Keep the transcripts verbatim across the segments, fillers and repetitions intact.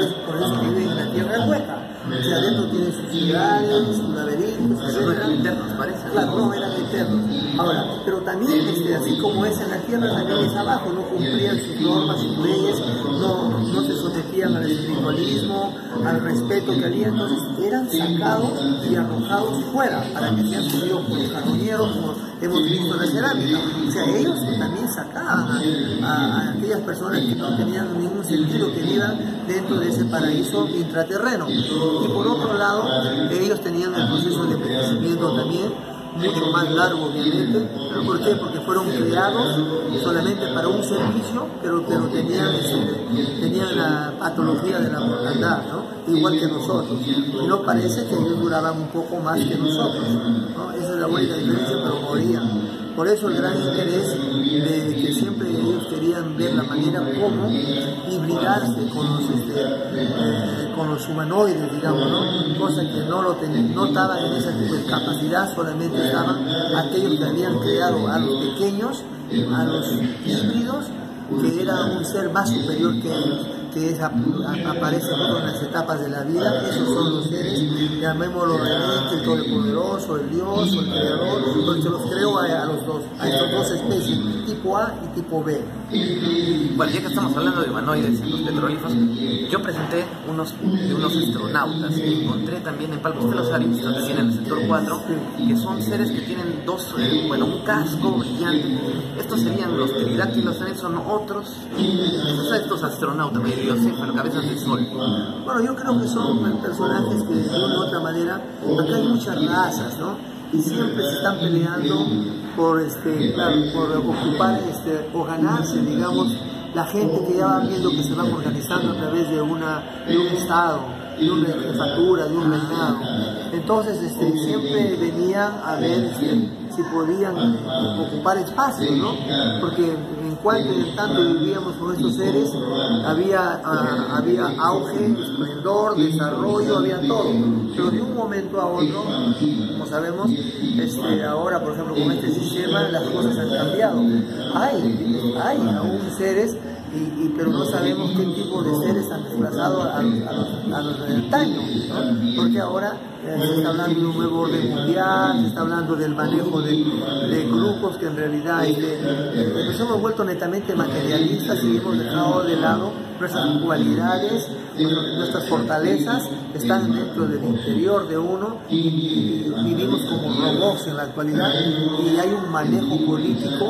eso, por eso viven en la tierra hueca. O sea, adentro tienen sus ciudades, sus laberintos, pero no eran eternos, parece. Claro, no eran eternos. Ahora, pero también, este, así como es en la tierra, también es abajo, no cumplían sus normas, sus leyes, no, no se sometían al espiritualismo, al respeto que había, entonces eran sacados y arrojados fuera para que sean subidos por los carroñeros, como hemos visto en la cerámica. O sea, ellos también sacaban a, a, a aquellas personas que no tenían ningún sentido, que vivan dentro de ese paraíso intraterreno. Y por otro lado, ellos tenían el proceso de envejecimiento también, mucho más largo obviamente. ¿Por qué? Porque fueron creados solamente para un servicio, pero, pero tenían, tenían la patología de la mortandad, ¿no? Igual que nosotros. Y no parece que ellos duraban un poco más que nosotros, ¿no? Esa es la única diferencia, pero morían. Por eso el gran interés de que siempre ellos querían ver la manera como hibridarse con los, este, eh, con los humanoides, digamos, ¿no? Cosa que no lo tenían, no estaban en esa capacidad, solamente estaban aquellos que habían creado a los pequeños, a los híbridos, que era un ser más superior que ellos, que es, a, a, aparece en las etapas de la vida. Esos son los seres, llamémoslo el Todopoderoso, el Dios, o el Creador, porque se los creo a, a los dos, a estas dos especies, tipo A y tipo B. Bueno, ya que estamos hablando de humanoides en los petroglifos, yo presenté unos de unos astronautas que encontré también en Palpa. Usted los ha visto también en el sector cuatro, que son seres que tienen dos, eh, bueno, un casco brillante. Estos serían los pterodáctilos, también son otros, son estos astronautas, medio céfalo, cabezas de sol. Bueno, yo creo que son personajes que de una u otra manera, acá hay muchas razas, ¿no? Y siempre se están peleando por, este, claro, por ocupar este, o ganarse, digamos, la gente que ya va viendo que se van organizando a través de, una, de un estado, de una jefatura, de un reinado. Entonces este, siempre venían a ver este, si podían ocupar espacio, ¿no? Porque en cuanto en tanto vivíamos con estos seres, había, uh, había auge, esplendor, desarrollo, había todo. Pero de un momento a otro, como sabemos, este, ahora por ejemplo con este sistema las cosas han cambiado. Hay, hay aún seres, Y, y, pero no sabemos qué tipo de seres han desplazado a, a, a, a los del antaño, ¿no? Porque ahora eh, se está hablando de un nuevo orden mundial, se está hablando del manejo de, de grupos que en realidad este, eh, nos hemos vuelto netamente materialistas y hemos dejado de lado nuestras cualidades, nuestras fortalezas están dentro del interior de uno y, y vivimos como robots en la actualidad, y hay un manejo político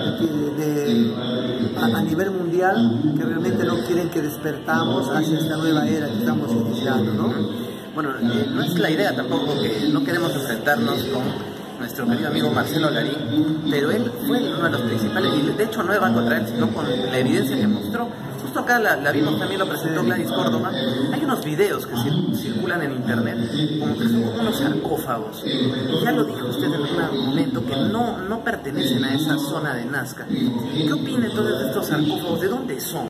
de, de, a, a nivel mundial que realmente no quieren que despertamos hacia esta nueva era que estamos iniciando, ¿no? Bueno, eh, no es la idea tampoco, que no queremos enfrentarnos con nuestro querido amigo Marcelo Larín, pero él fue uno de los principales, y de hecho no va contra él, sino con la evidencia que mostró. Justo acá la, la vimos, también lo presentó Gladys Córdoba. Hay unos videos que cir circulan en internet, como que son unos sarcófagos. Y ya lo dijo usted en un momento, que no, no pertenecen a esa zona de Nazca. ¿Qué opina entonces de estos sarcófagos? ¿De dónde son?